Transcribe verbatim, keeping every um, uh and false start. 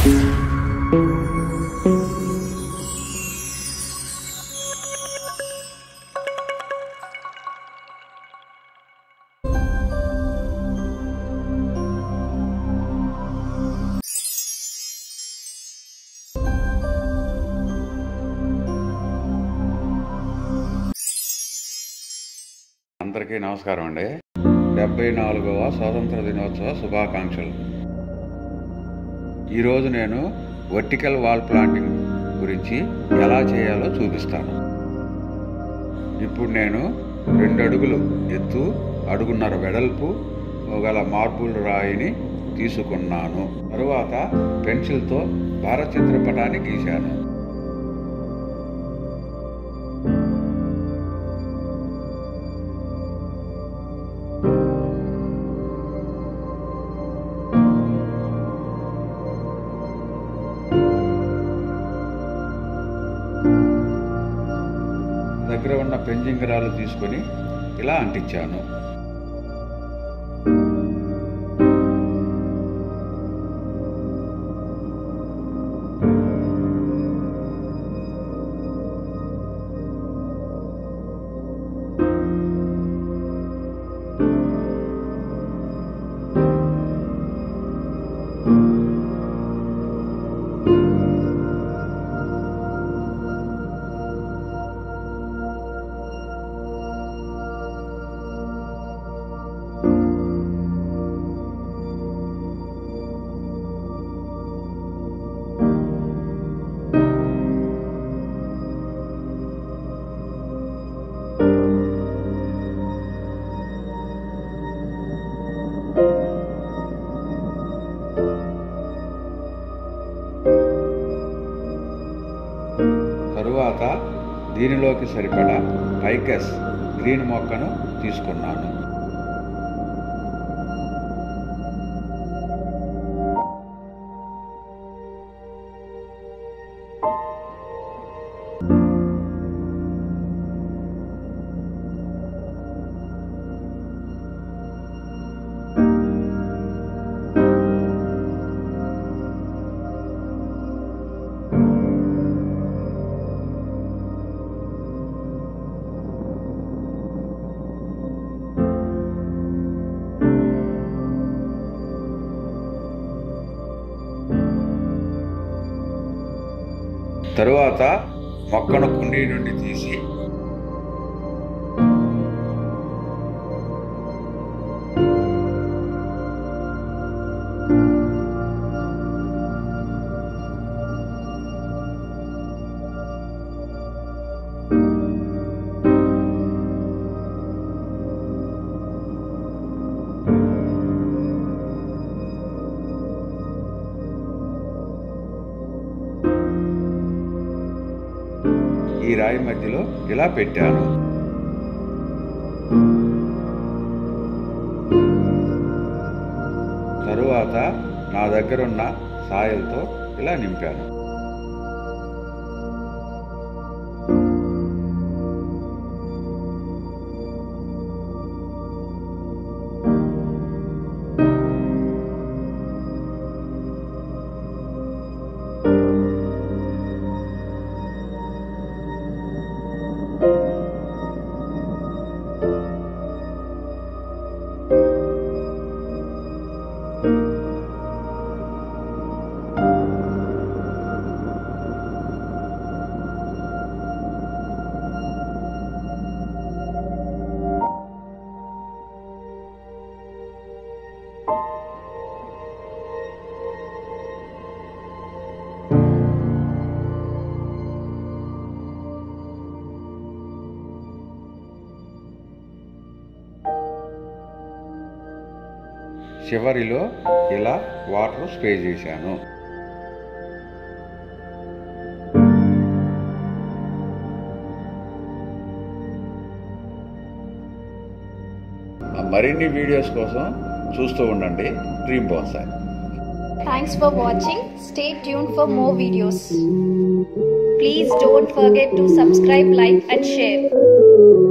అందరికీ నమస్కారం అండి. డెబ్బై నాలుగవ స్వాతంత్ర దినోత్సవ శుభాకాంక్షలు. ఈరోజు నేను వర్టికల్ వాల్ ప్లాంటింగ్ గురించి ఎలా చేయాలో చూపిస్తాను. ఇప్పుడు నేను రెండు అడుగులు ఎత్తు, అడుగున్నర వెడల్పు గల మార్బుల్ రాయిని తీసుకున్నాను. తరువాత పెన్సిల్తో భారత చిత్రపటాన్ని గీశాను. దగ్గర ఉన్న పెంజింగరాలు తీసుకొని ఇలా అంటించాను. తరువాత దీనిలోకి సరిపడా ఫైకస్ గ్రీన్ మొక్కను తీసుకున్నాను. తరువాత మొక్కను కుండీ నుండి తీసి ఈ రాయి మధ్యలో ఇలా పెట్టాను. తరువాత నా దగ్గరున్న సాయిల్తో ఇలా నింపాను. చివరిలో ఇలా వాటర్ స్ప్రే చేశాను. మరిన్ని వీడియోస్ కోసం చూస్తూ ఉండండి Dream Bonsai. Thanks for watching. Stay tuned for more videos. Please don't forget to subscribe, like and share.